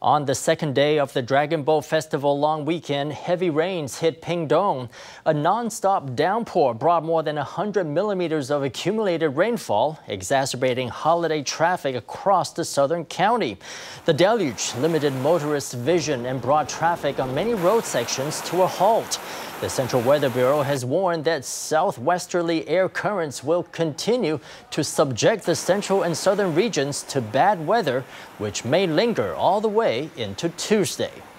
On the second day of the Dragon Boat Festival long weekend, heavy rains hit Pingtung. A non-stop downpour brought more than 100 millimeters of accumulated rainfall, exacerbating holiday traffic across the southern county. The deluge limited motorists' vision and brought traffic on many road sections to a halt. The Central Weather Bureau has warned that southwesterly air currents will continue to subject the central and southern regions to bad weather, which may linger all the way into Tuesday.